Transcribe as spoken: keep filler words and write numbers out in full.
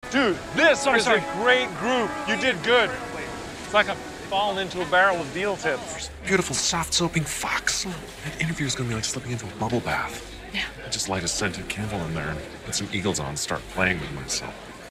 Dude, this sorry, is sorry. a great group. You did good. It's like I'm falling into a barrel of deal tips. Beautiful, soft-soaping fox. That interview's gonna be like slipping into a bubble bath. Yeah. I just light a scented candle in there and put some eagles on and start playing with myself.